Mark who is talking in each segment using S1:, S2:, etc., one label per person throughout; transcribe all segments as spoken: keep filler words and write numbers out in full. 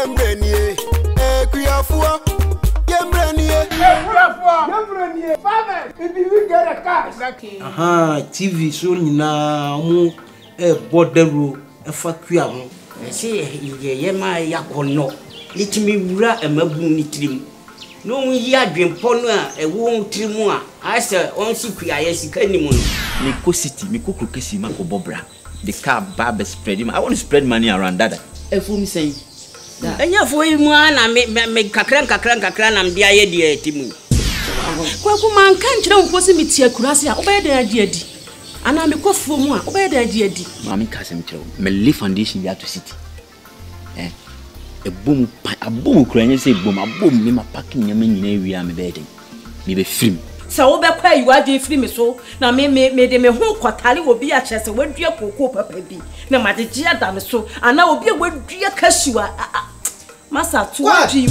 S1: Yembrenie, eh, Kriafua, Yembrenie, Kriafua, Yembrenie, Father, if you get a car, aha, T V soon now, a border, a faquiam. I say, you get my yakono, let me wrap a mabuni trim. No, ye are dream pona, a won't trimua. I say, on secret, I see Kenimon.
S2: Miko City, Miko Kukisi, Mako Bobra. The car barber spread him. I want to spread money around that. If we say, and you for him, I make Kakran, Kakran, Kakran, and the idea, Timu.
S3: Kwakuman can't you possibly tear Kurasia, obey the idea. And I'm a cough for more, obey the idea.
S2: Mammy Casimiro, may live foundation here to city. Eh, a boom, a boom, crying, say boom, a boom, me packing your men in area, me bedding. Me be free.
S3: So over you are the free so now me me me de me whole quarterly will be a chest when dear cocoa baby. No matter dear damn so and now will be a word dear cashua. Massa to what you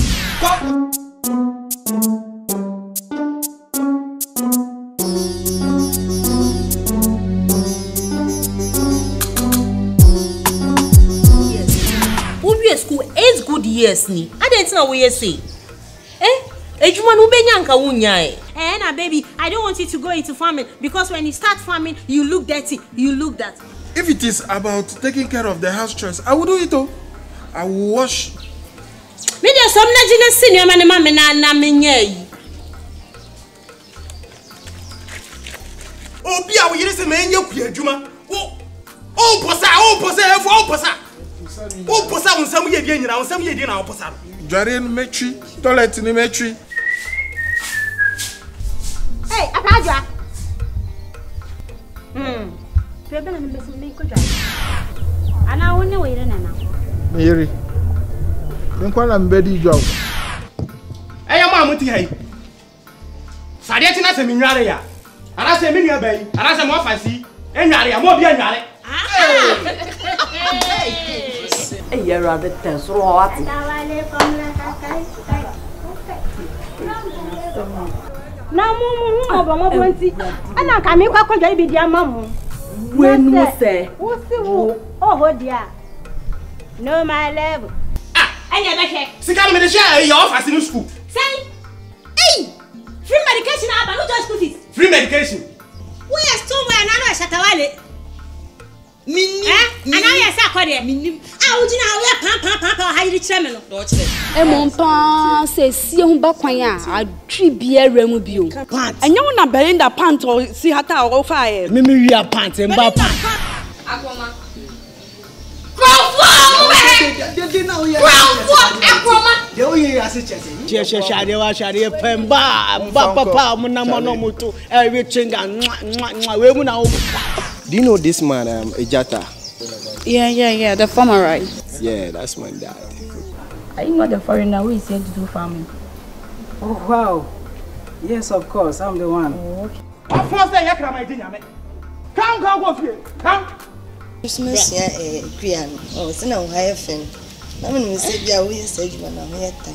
S3: yes. Will be a school eight good years ni. I didn't know what you say. Eh? Eh, nah, baby, I don't want you to go into farming because when you start farming, you look dirty, you look that.
S1: If it is about taking care of the house chores, I will do it all. I will wash.
S3: Me there some najina senior man mama na na menye.
S1: Obi a wo yire se menye ku adwuma. O o posa, o posa, efo o posa. O posa unsam ye die nyina, unsam ye die na o posa. Dware no metri, toilet ni metri.
S3: Hey, Apaja. Hmm. Pebe na me me ko dware. Ana woni we ire na na.
S1: Me yire. Me kwa na mbedi dwaw. Eya ma amuti hai. Sade ti na se me nware ya. Ara se me nua bai, ara se mo afasi. Enware ya, mo bi enware.
S4: Hey, you're rather tense, what?
S3: Now, Mama, and I can make a contract with your mom.
S4: When you say,
S3: oh, dear. No, my love. Ah, I never hear.
S1: Sikana me de share your office in school.
S3: Say, hey, free medication, but not just school fees.
S1: Free medication.
S3: We are still wearing another Shatawale. Minnie, and I am Sakode. Minnie, I would know pam pam pam how you determine.
S5: A monpan says, see you back when I tribute remove. And you want to bury the pant or see how to fire.
S4: Mimi, we are pants and bap.
S3: Aquama. Aquama.
S4: The way I say, Cheshire, Shadi, Pemba, Papa, Monamono Mutu, everything, and we now. Do you know this man, um, Ejata?
S5: Yeah, yeah, yeah, the farmer, right?
S4: Yeah, that's my dad.
S5: Are you not the foreigner who is here to do farming?
S6: Oh, wow. Yes, of course, I'm the one.
S5: Oh, okay.
S1: Of course, they are my dinner. Come, come, go here. Come.
S7: Christmas, yeah, piano. Oh, it's no higher fin. I'm going to say, yeah, we said you want to hear.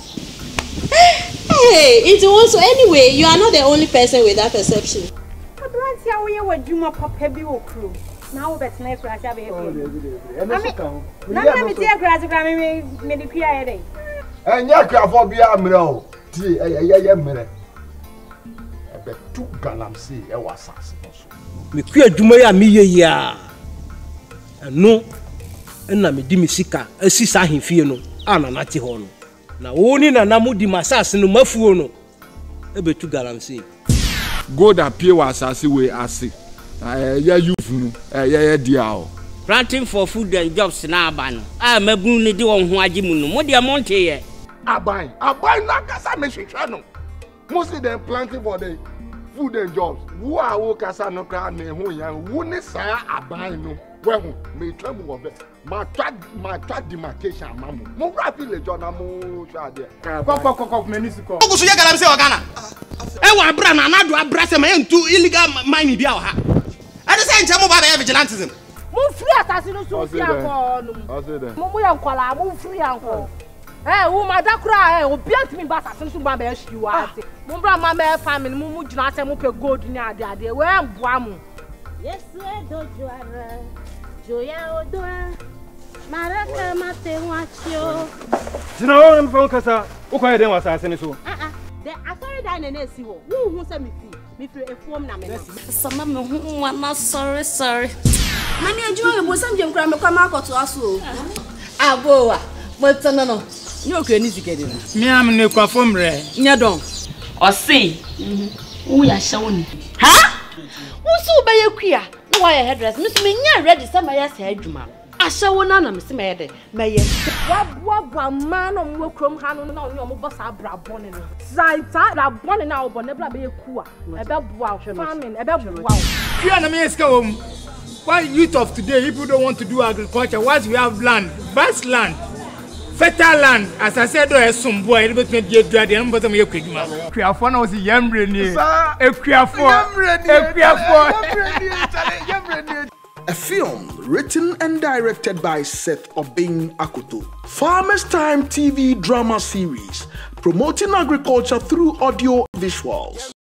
S3: Hey, it's also anyway, you are not the only person with that perception.
S8: But once you were doing my pop heavy or crew. Now that's nice for us. I mean, I'm going to see a grass of maybe P I A.
S9: And you can for be a mirror. Tea, a mirror. I bet two galamsey, a was
S4: Me queer Jumaya me ya. And no, and na me dimisika, a sister him fiano, Anna Nati Hono. Now, only na Namudi Massas no Mafuono. A bet two galamsey.
S9: Go that pay was as we are sick. Yeah, you uh, yeah, dear.
S2: Planting for food and jobs now, ban. I'm a boon, do on Huajimun. What do you want here?
S9: I buy, I buy Nakasa Meshano. Mostly they're planting for the food and jobs. Who are Okasano Kane, who young, who is I buy no. Well, may tremble of it. My trad, my trad demarcation, Mamma. More rapidly, John Amo, Shade.
S1: Cock, cock, cock, Menisco. Oh, so you can say, Ogana. I want Bran and I do a brass and two illegal mining. At the same time, about vigilantism.
S8: Move free as you know, so free. Move Kola, move free uncle. Eh, who my doctor, who built me back as soon as you are. Mumba, my family, Mumu, Jonathan, Mupe, gold in the idea. Where am Guamu?
S3: Yes, don't you are Joya Odoa.
S8: Maraka mate watcho.
S4: Zina on phone kasa. Ukwa den wasa asene so.
S8: Ah ah. The asori dan na esi ho. Wo hu se me fi. Me fi efuom na me.
S3: Sama me hu wana sorry sorry.
S5: Mami adwuma me bosam djem kra me kwa makoto aso.
S3: Aboa. Motono no. Ni okre ni sikedi na.
S1: Me am ne kwa fomre.
S3: Nya don.
S10: Osi. Mhm. Wo ya shawoni.
S3: Ha? Wo so ba ye kua. No wa ye hairdress. Me so me nya ready sama ya sa adwuma. Ashawo na na me se me ye de. Me ye.
S8: Wa bua bua man no mo krom ha no na oni omo boss abra bone no. Sai ta ra bone na obo ne bla be ye ku a. E be bua farming, e be bua.
S1: You na me eska hom. Why youth of today people don't want to do agriculture? Once we have land, vast land, fertile land, as I said, there is some boy, it was made yet dread, and bottom of your quick man. Creafona was a young brainy, a creafor,
S11: a film written and directed by Seth Obeng Akoto. Farmers Time T V drama series promoting agriculture through audio visuals.